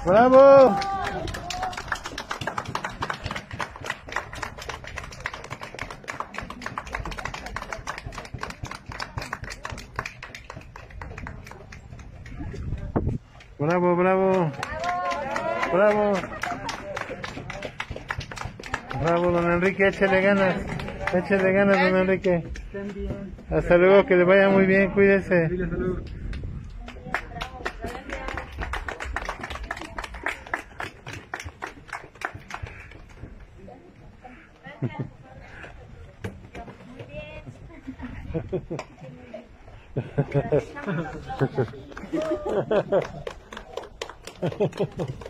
¡Bravo! ¡Bravo, bravo! ¡Bravo! ¡Bravo, don Enrique! ¡Échale ganas! ¡Échale ganas, don Enrique! Hasta luego, que le vaya muy bien, cuídese. Muy bien.